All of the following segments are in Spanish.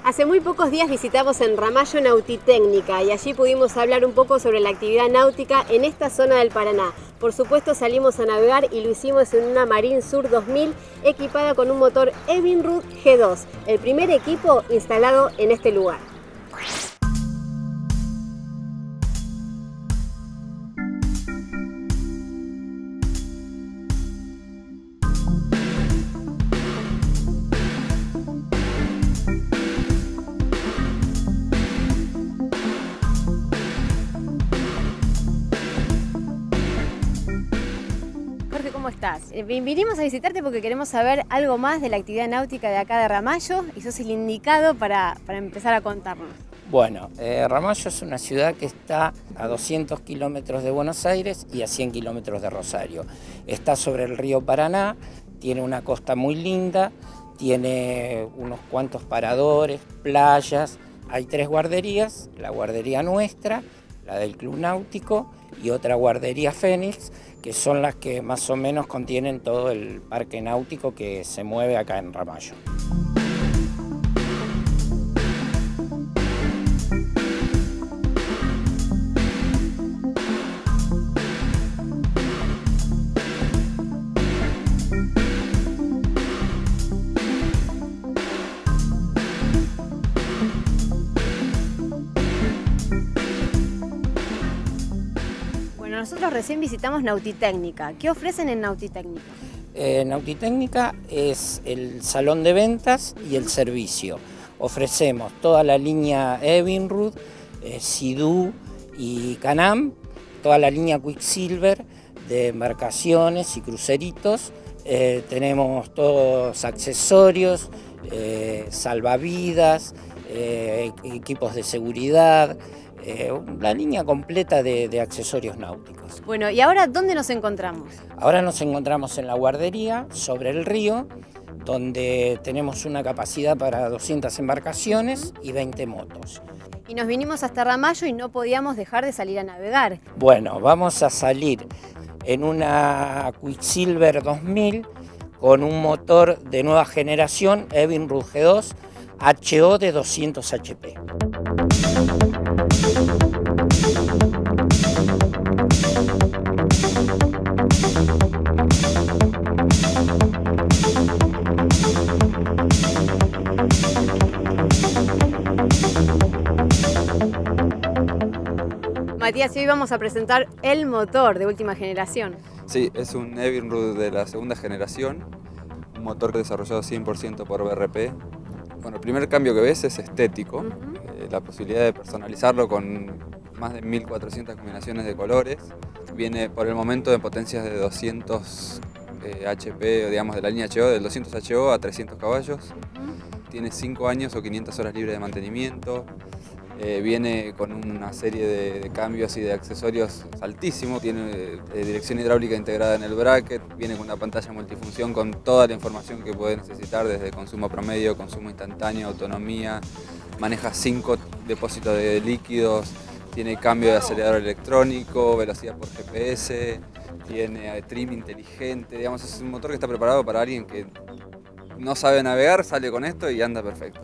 Hace muy pocos días visitamos en Ramallo Nautitécnica y allí pudimos hablar un poco sobre la actividad náutica en esta zona del Paraná. Por supuesto salimos a navegar y lo hicimos en una Marine Sur 2000 equipada con un motor Evinrude G2, el primer equipo instalado en este lugar. ¿Cómo estás? Vinimos a visitarte porque queremos saber algo más de la actividad náutica de acá de Ramallo y sos el indicado para empezar a contarnos. Bueno, Ramallo es una ciudad que está a 200 kilómetros de Buenos Aires y a 100 kilómetros de Rosario. Está sobre el río Paraná, tiene una costa muy linda, tiene unos cuantos paradores, playas, hay 3 guarderías, la guardería nuestra, la del Club Náutico y otra guardería Fénix, que son las que más o menos contienen todo el parque náutico que se mueve acá en Ramallo. Nosotros recién visitamos Nautitécnica. ¿Qué ofrecen en Nautitécnica? Nautitécnica es el salón de ventas y el servicio. Ofrecemos toda la línea Evinrude, Sea-Doo y Can-Am, toda la línea Quicksilver de embarcaciones y cruceritos. Tenemos todos accesorios, salvavidas, equipos de seguridad, la línea completa de accesorios náuticos. Bueno, ¿y ahora dónde nos encontramos? Ahora nos encontramos en la guardería, sobre el río, donde tenemos una capacidad para 200 embarcaciones y 20 motos. Y nos vinimos hasta Ramallo y no podíamos dejar de salir a navegar. Bueno, vamos a salir en una Quicksilver 2000 con un motor de nueva generación, Evinrude G2, HO de 200 HP. Matías, hoy vamos a presentar el motor de última generación. Sí, es un Evinrude de la segunda generación, un motor desarrollado 100% por BRP. Bueno, el primer cambio que ves es estético, la posibilidad de personalizarlo con más de 1400 combinaciones de colores. Viene por el momento en potencias de 200 HP, digamos de la línea HO, del 200 HO a 300 caballos. Tiene 5 años o 500 horas libres de mantenimiento. Viene con una serie de cambios y de accesorios altísimos. Tiene dirección hidráulica integrada en el bracket, viene con una pantalla multifunción con toda la información que puede necesitar, desde consumo promedio, consumo instantáneo, autonomía. Maneja 5 depósitos de líquidos, tiene cambio de acelerador electrónico, velocidad por GPS, tiene trim inteligente. Digamos, es un motor que está preparado para alguien que no sabe navegar, sale con esto y anda perfecto.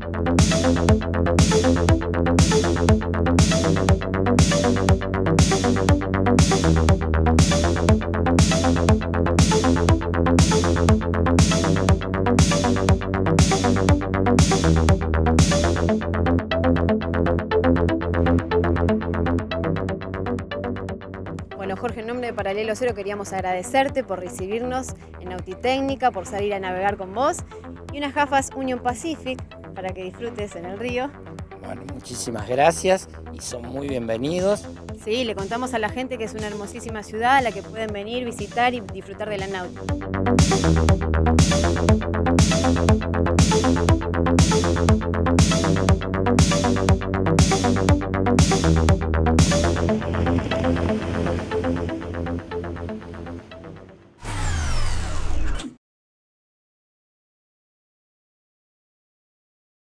Bueno, Jorge, en nombre de Paralelo Cero queríamos agradecerte por recibirnos en Nautitécnica, por salir a navegar con vos y unas gafas Union Pacific para que disfrutes en el río. Bueno, muchísimas gracias y son muy bienvenidos. Sí, le contamos a la gente que es una hermosísima ciudad a la que pueden venir, visitar y disfrutar de la náutica.